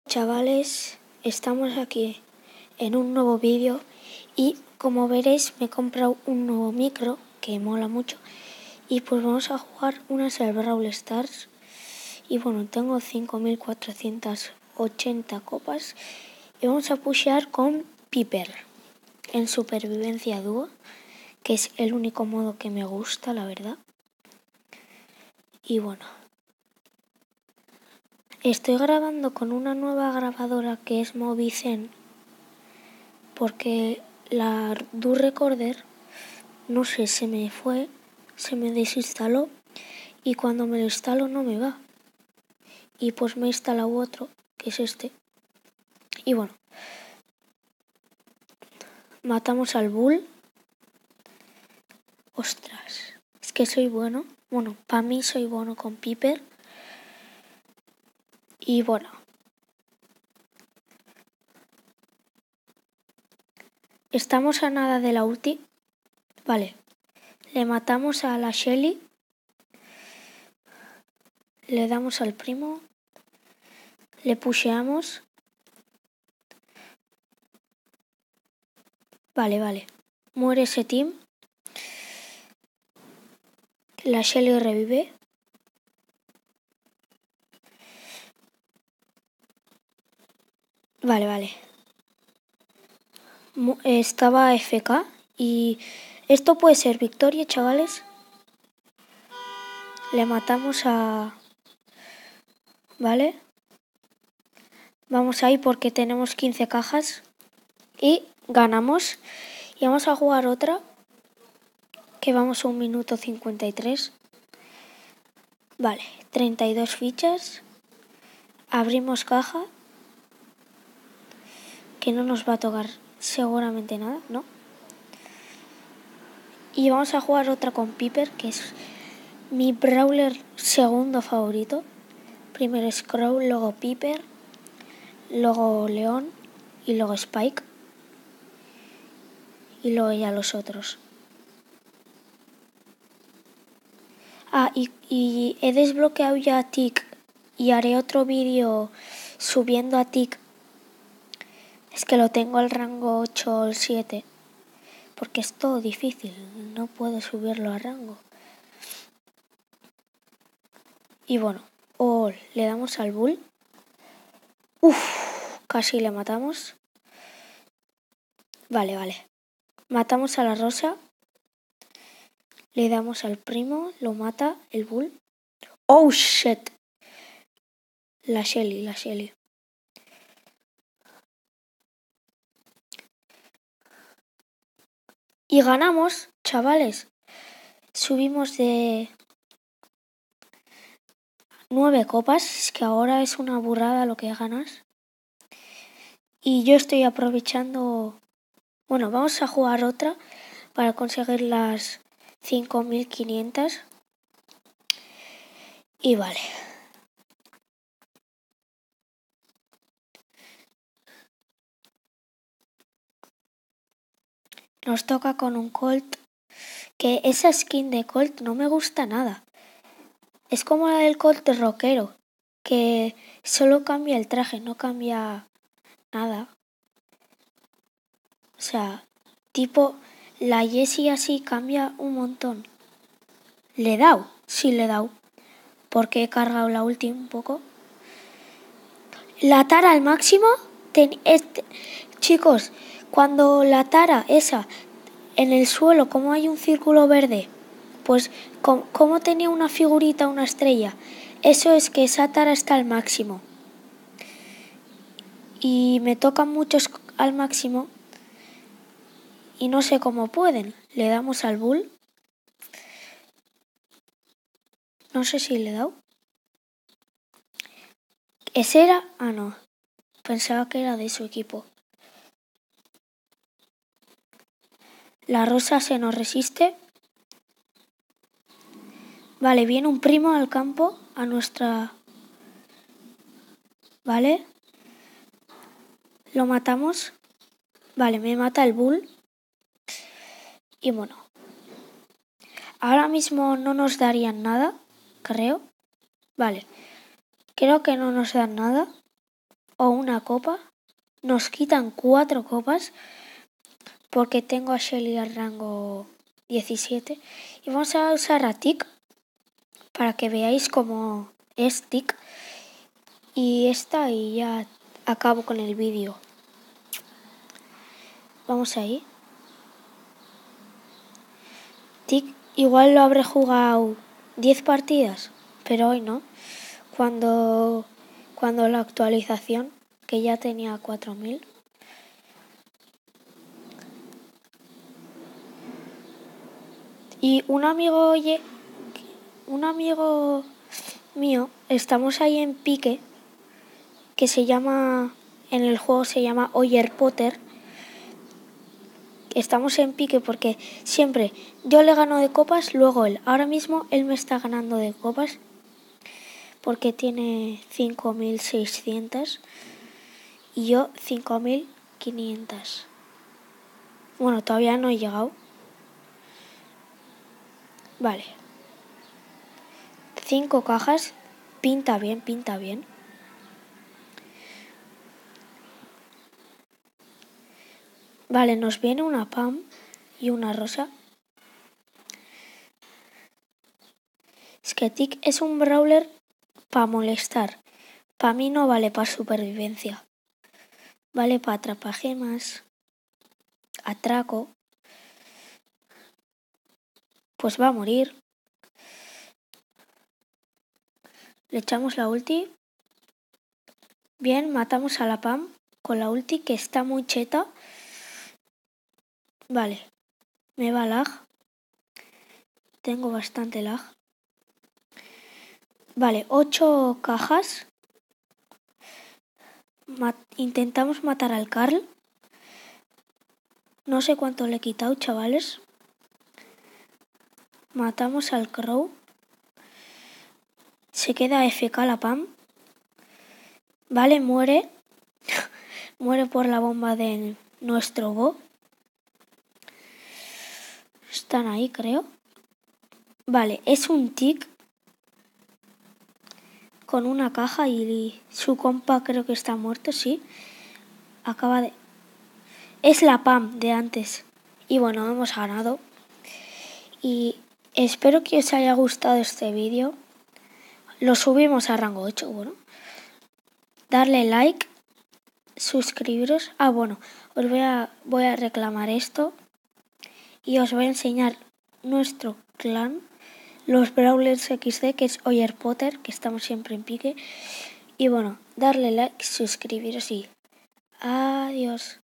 Chavales, estamos aquí en un nuevo vídeo y como veréis me he comprado un nuevo micro que mola mucho y pues vamos a jugar unas al Brawl Stars y bueno, tengo 5480 copas y vamos a pushear con Piper en supervivencia dúo, que es el único modo que me gusta, la verdad. Y bueno, estoy grabando con una nueva grabadora que es Movizen porque la Do Recorder, no sé, se me desinstaló y cuando me lo instalo no me va. Y pues me he instalado otro, que es este. Y bueno, matamos al Bull. Ostras, es que soy bueno. Bueno, para mí soy bueno con Piper. Y bueno, estamos a nada de la ulti. Vale, le matamos a la Shelly. Le damos al primo. Le pusheamos. Vale. Muere ese team. La Shelly revive. Vale. Estaba FK y esto puede ser victoria, chavales. Le matamos a... Vale. Vamos ahí porque tenemos 15 cajas y ganamos. Y vamos a jugar otra, que vamos a 1 minuto 53. Vale, 32 fichas. Abrimos caja, que no nos va a tocar seguramente nada, ¿no? Y vamos a jugar otra con Piper, que es mi brawler segundo favorito. Primero Crow, luego Piper, luego León y luego Spike. Y luego ya los otros. Y he desbloqueado ya a Tick y haré otro vídeo subiendo a Tick. Es que lo tengo al rango 8 o 7. Porque es todo difícil, no puedo subirlo a rango. Y bueno, le damos al Bull. Casi le matamos. Vale. Matamos a la Rosa. Le damos al primo, lo mata el Bull. ¡Oh, shit! La Shelly. Y ganamos, chavales. Subimos de 9 copas. Es que ahora es una burrada lo que ganas. Y yo estoy aprovechando... Bueno, vamos a jugar otra para conseguir las 5500. Y vale. Nos toca con un Colt. Que esa skin de Colt no me gusta nada. Es como la del Colt rockero. Que solo cambia el traje, no cambia nada. O sea, tipo, la Jessie así cambia un montón. ¿Le he dado? Sí, le he dado. Porque he cargado la ulti un poco. La tara al máximo. Chicos, cuando la tara esa en el suelo, como hay un círculo verde, pues como tenía una figurita, una estrella, eso es que esa tara está al máximo. Y me tocan muchos al máximo y no sé cómo pueden. Le damos al Bull. No sé si le he dado. ¿Ese era? Ah, no. Pensaba que era de su equipo. La Rosa se nos resiste. Vale, viene un primo al campo, a nuestra... Vale. Lo matamos. Vale, me mata el Bull. Y bueno. Ahora mismo no nos darían nada, creo. Vale. Creo que no nos dan nada. O una copa. Nos quitan 4 copas porque tengo a Shelly al rango 17. Y vamos a usar a Tick para que veáis cómo es Tick. Y ya acabo con el vídeo. Vamos ahí. Tick igual lo habré jugado 10 partidas, pero hoy no. Cuando la actualización, que ya tenía 4000. Y un amigo mío, estamos ahí en pique, que en el juego se llama Oyer Potter. Estamos en pique porque siempre yo le gano de copas, luego él. Ahora mismo él me está ganando de copas porque tiene 5600 y yo 5500. Bueno, todavía no he llegado. Vale. 5 cajas. Pinta bien, pinta bien. Vale, nos viene una Pam y una Rosa. Es que Tick es un brawler para molestar. Para mí no vale para supervivencia. Vale para atrapagemas, atraco. Pues va a morir. Le echamos la ulti. Bien, matamos a la Pam con la ulti, que está muy cheta. Vale, me va lag. Tengo bastante lag. Vale, 8 cajas. Intentamos matar al Carl. No sé cuánto le he quitado, chavales. Matamos al Crow. Se queda FK la Pam. Vale, muere. Muere por la bomba de nuestro Bo. Están ahí, creo. Vale, es un Tick con una caja y su compa creo que está muerto, sí. Es la Pam de antes. Y bueno, hemos ganado. Y espero que os haya gustado este vídeo. Lo subimos a rango 8, bueno. Darle like, suscribiros. Bueno, voy a reclamar esto. Y os voy a enseñar nuestro clan. Los Brawlers XD, que es Oyer Potter, que estamos siempre en pique. Y bueno, darle like, suscribiros y adiós.